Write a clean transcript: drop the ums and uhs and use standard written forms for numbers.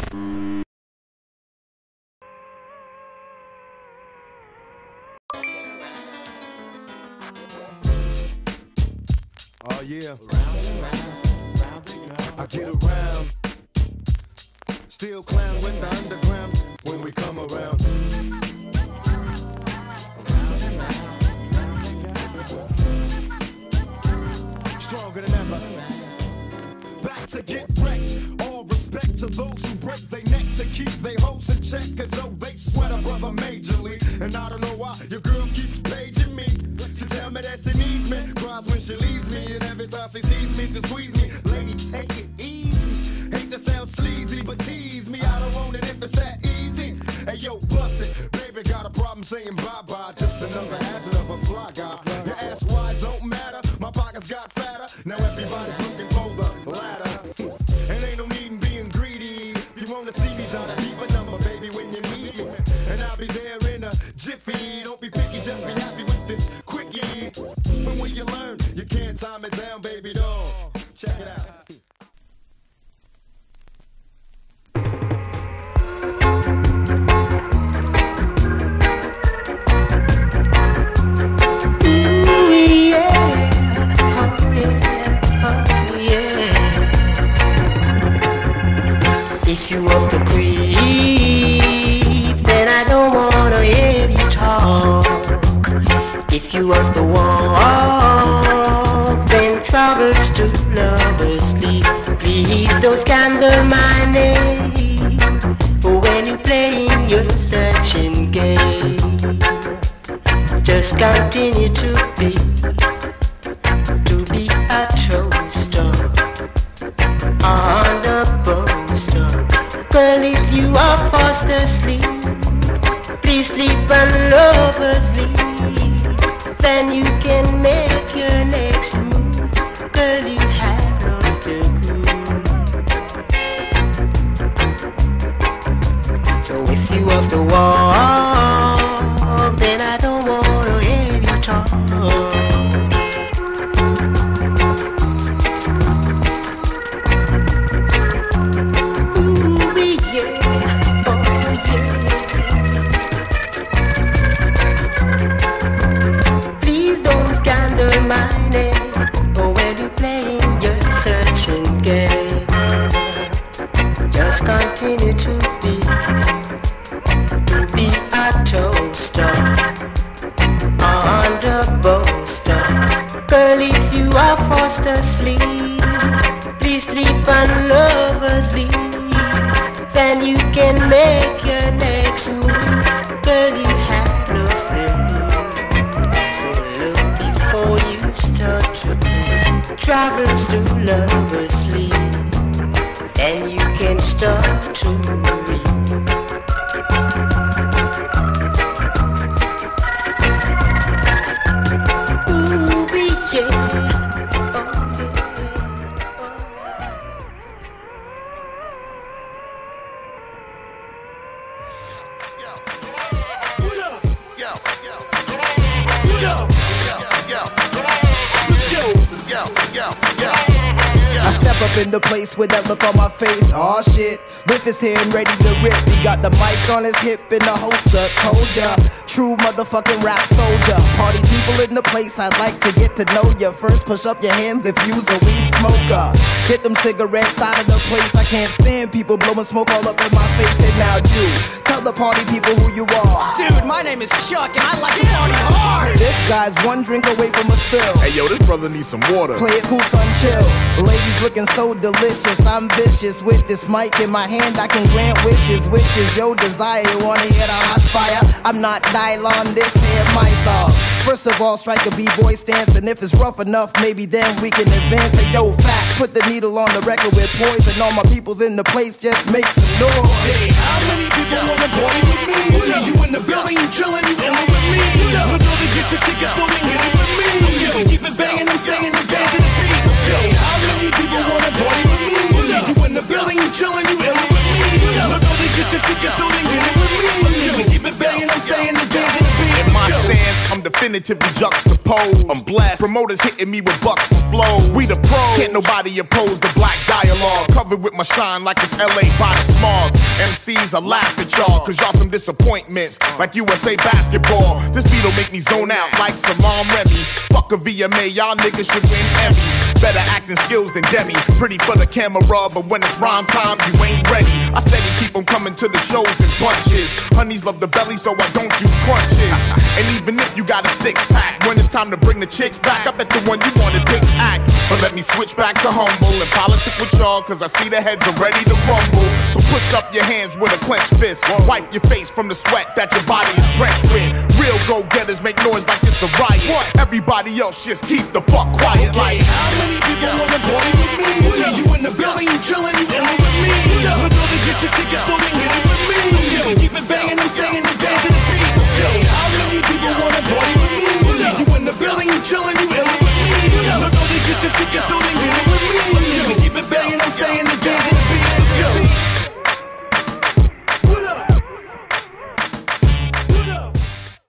Oh yeah, I get around. Still clown with the underground when we come around. Stronger than ever. Back to get wrecked. All respect to those who break their neck to keep their hopes in check, cause though they sweat a brother majorly. And I don't know why your girl keeps paging me to tell me that she needs me. Cries when she leaves me, and every time she sees me, she squeeze me. Lady, take it easy. Hate to sound sleazy, but tease me. I don't want it if it's that easy. Hey yo, bust it. Baby got a problem saying bye-bye. Just another hazard of a fly guy. Your ass wide don't matter. My pockets got fatter. Now everybody's looking for the ladder. And ain't no need in being greedy. If you wanna see me, try to keep a number, baby, when you need me. And I'll be there in a jiffy. Don't be picky, just be happy with this quickie. But when you learn, you can't time it down, baby doll. Check it out. If you off the creep, then I don't wanna hear you talk. If you off the walk, then troubles to lovers sleep. Please don't scandal my name when you playing your searching game. Just continue to be a toaster on the poster. Girl, if you are fast asleep, please sleep and lovers sleep. Then you can make your next move. Girl, you have lost the groove. So if you off the wall, then I don't wanna hear you talk. Continue to be a toaster on the poster. Girl, if you are fast asleep, please sleep and lovers sleep. Then you can make your next move. Girl, you have no sleep. So look before you start to travels to lovers sleep. Then you can start to read. Ooh, yeah. I step up in the place with that look on my face. Aw shit, Biff is here and ready to rip. He got the mic on his hip and the holster. Told ya, true motherfucking rap soldier. Party people in the place, I'd like to get to know ya. First push up your hands if you's a weed smoker. Get them cigarettes out of the place. I can't stand people blowing smoke all up in my face. And now you, tell the party people who you are. Dude, my name is Chuck and I like to party hard. This guy's one drink away from a spill. Hey yo, this brother needs some water. Play it cool, son, chill. Ladies looking so delicious. I'm vicious with this mic in my hand. I can grant wishes, which is your desire. You wanna hear the hot fire? I'm not nylon, this here my song. First of all, strike a b-boy stance, and if it's rough enough, maybe then we can advance. Hey yo, facts, put the needle on the record with poison. All my people's in the place, just make some noise. Hey, how many people wanna party with me? You in the building, you chillin', you in with me. But know to get your tickets, so then get it with me. Keep it banging and singing and dancing the beat. Hey, how many people wanna party with me? You in the building, you chillin', you in with me. But know to get your tickets, so then get it with me. Keep it banging and singing and dancing the beat. In my stance, I'm the definitively juxtaposed. I'm blessed. Promoters hitting me with bucks for flows. We the pros. Can't nobody oppose the black dialogue. Covered with my shine like it's LA by the smog. MCs, I laugh at y'all, cause y'all some disappointments. Like USA basketball. This beat'll make me zone out like Salam Remy. Fuck a VMA, y'all niggas should win Emmys. Better acting skills than Demi. Pretty for the camera, but when it's rhyme time, you ain't ready. I steady keep them coming to the shows in bunches. Honeys love the belly, so I don't do crunches. And even if you got a six-pack, when it's time to bring the chicks back, I bet the one you wanted picks act. But let me switch back to humble and politic with y'all, cause I see the heads are ready to rumble. So push up your hands with a clenched fist. Wipe your face from the sweat that your body is drenched with. Real go-getters make noise like it's a riot. Everybody else just keep the fuck quiet. Okay, like how many people wanna party with me? You in the building, you chillin', you in with me.